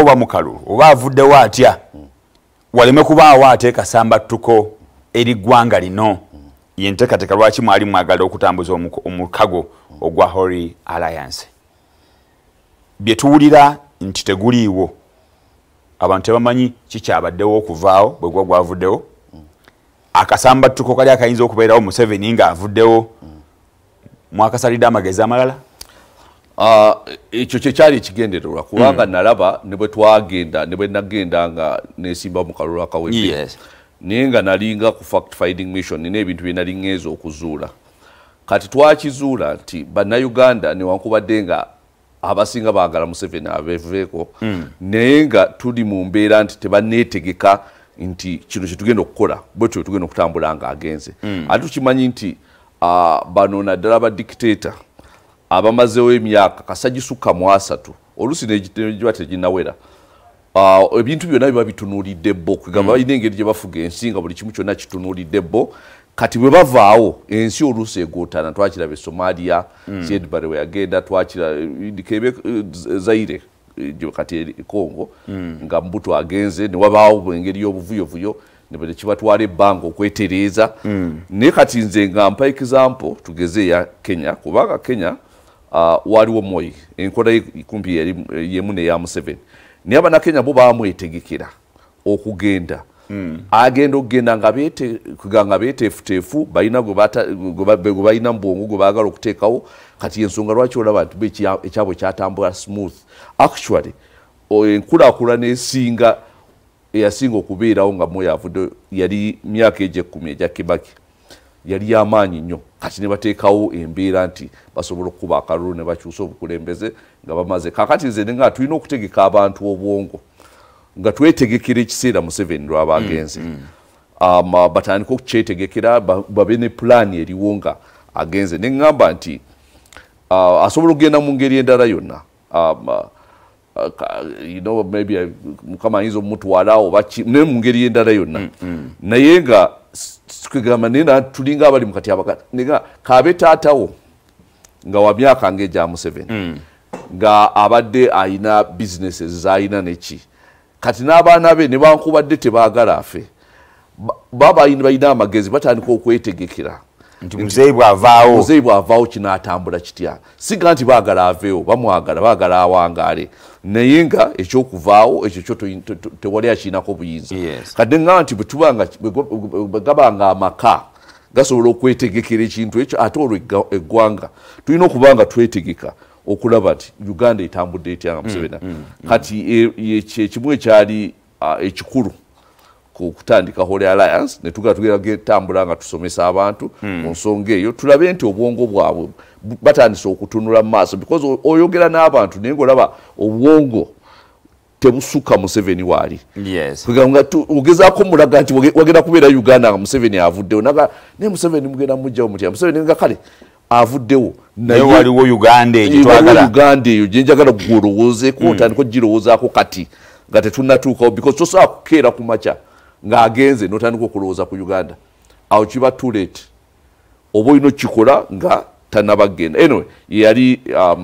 wa mukalu oba avuddewo atya waleme kubaawo ate kasambattuko eri ggwanga lino yenteekateeka lwaki mwali mwagala okutambuza omukago ogwa Holy Alliance bye tuwulira nti teguliiwo abantu tebamanyi kikyabaddewo okuvaawo bwe gwavuddewo akasambattuko kali akayinza okubeerawo Museveni nga avuddewo mwakasalidde amagezi amalala ekyo kyekyali ekigendererwa kubanga nalaba ne bwe twagenda ne bwe nagenda nga nesimba mu kalulu akawedde naye nga nalinga ku fact finding mission n'ebintu bye nali ŋŋeeza okuzuula kati twakizuula nti bannayuganda newankubadde nga abasinga baagala Museveni abeeveeko naye nga tuli mu mbeera nti tebanneetegeka nti kino kyetugenda okukola bwe tutyo tugenda okutambula nga agenze ate tukimanyi nti bano naddala badikiteeta abamazeewo emyaka kasagisukka mu 3 oluusi negiba teginawera ebintu byonna biba bitunuulidde bbo kugamba balina engeri gye bafuga ensi nga buli kimu kyonna kitunuulidde bbo kati bwe bavaawo ensi oluusi egootana twakiraba Somalia Siedbare we yagenda twakiraba Zaire kati Congo nga Mbuto agenze ne wabaawo engeri y'obuvuyovuyo ne bwe kibatwala ebbanga okwetereeza naye kati nze nga mpa example tugeze ya Kenya kubanga Kenya waliwo Moi enkola kumpi yemu neya Museveni naye abannakenya bo baamwetegekera okugenda agenda okugenda nga beeteefuteefu balina gwe balina mu bwongo gwe baagala okuteekawo kati ensonga lwaki olaba nti ekyabwe kyatambula smooth actually enkulaakulana eyasinga okubeerawo nga Moi avudde yali myaka egy'ekkumi egya Kibaki yali y'amaanyi nnyo kati ne bateekawo embeera nti basobola okukuba akalulu ne bakyusa obukulembeze nga bamaze kakati nze nga tulina okutegeka abantu obwongo nga twetegekera ekiseera Museveni lwaba agenze batandika okukyetegekera babe ne pulaani eriwo nga agenze ne ŋŋamba nti asobola okugenda mu ngeri endala yonna maybe mukama ayinza omutwala oba ne mu ngeri endala yonna naye nga kugamba nena tulinga abali mukati abakati nga kabe taatawo nga wa myaka ng'egya Museveni nga abadde ayina businesses zayina neki kati n'abaana be ne bankubadde tebaagala afe balina amagezi batandika okwetegekera nti muzeeyi bw'avaawo kinaatambula kitya siga nti baagala aveewo bamwagala baagala awangaale naye nga ekyokuvaawo ekyo kyo tewali akiinako buyinza kati neŋŋamba nti bwe gabanga amaka gasobola okwetegekera ekintu ekyo ate olwo eggwanga tulina okuba nga twetegeka okulaba nti Uganda etambudde etya nga Museveni kati ekimu ekyali ekikulu kutandika Holy Alliance ne tugenda getambula nga tusomesa abantu mu nsonga eyo tulabe nti obwongo bwabwe batandise okutunula mu maaso because oyogera n'abantu naye ng'olaba obwongo tebusuka Museveni waali kugamba ogezaako mulaga nti wagenda kubeera Uganda nga Museveni avuddewo naye Museveni mugenda mujjawo mutya Museveni nga kale avuddewo naye waliwo Uganda eyo twagala Uganda eyo gye njagala gwolowoozeeko otandika ogirowoozaako kati nga tetunnatuukawo because tosobola kukeera ku makya ng'agenze n'otandika okulowooza ku Uganda awo kiba too late oba olina okikola nga tannabagenda anyway yali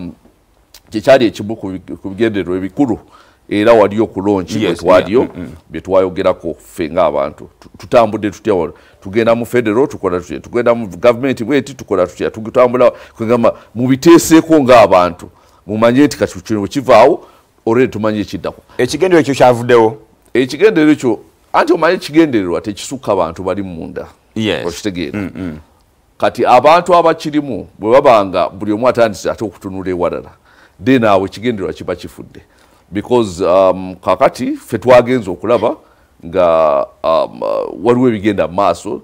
kyekyali ekimu ku bigendererwa ebikulu era waliyo okulonki bwetwaliyo bye twayogerako ffe ng'abantu tutambudde tutya tugenda mu federal tukola tutya tugenda mu gavumenti bweti tukola tutya tutambula kugamba mubiteeseeko ng'abantu mumanye nti kati kino bwe kivaawo olwedi tumanye ekiddako ekigendero ekyo kyavuddewo ekigendero ekyo anti omanye ekigendererwa tekisukka abantu bali munda okitegeera kati abantu abakirimu bwe babanga buli omu atandise ate okutunula ewalala then awo ekigendererwa kiba kifudde because kakati ffe twagenza okulaba nga waliwo ebigenda mu maaso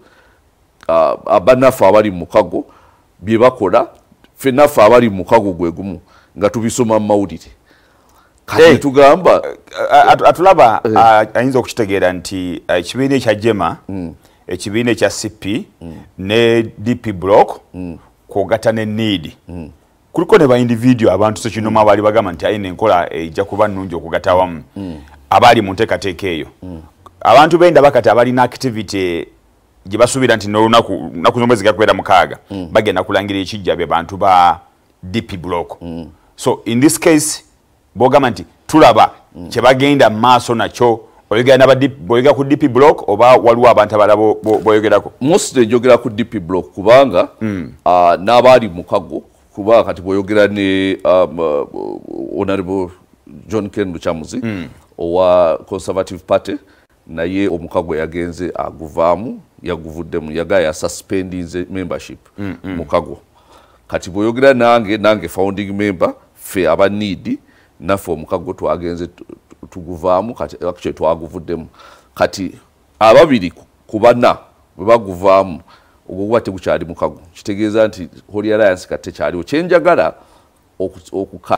bannaffe abali mu mukago bye bakola ffe naffe abali mu mukago gwe gumu nga tubisoma mu mawulire kati tugamba atulaba ayinza okukitegeera nti ekibiina ekya Jema ekibiina ekya CP ne DP block kwogata ne need kuliko ne ba individual abantu so kinoma abali bagamba nti ayina enkola ejja kuba nnungi okugata wamu abali mu nteekateeka eyo abantu benda bakati abali na activity gye basuubira nti n'olunaku z'omwezi gakwera 6 bagenda kulangira ekijja be bantu ba DP block so in this case bogamba nti tulaba kye bagenda maaso nakyo oyogera ku DP block oba waliwo abantu abalala boyogerako? Mostly njogera ku DP block kubanga n'abaali mukago kuba kati boyogera ne Honorable John Ken Luchamuzi owa Conservative Party naye omukago yagenze aguvaamu yaguvuddemu yagaya suspendinze membership mukago kati boyogera nange founding member fe aba need naffe omukago twagenze tuguvaamu kati actually twaguvuddemu kati ababiri kubana bwe baguvaamu ogwo tegukyali mukago kitegeeza nti Holy Alliance kati kyaliwo kyenjagala okuka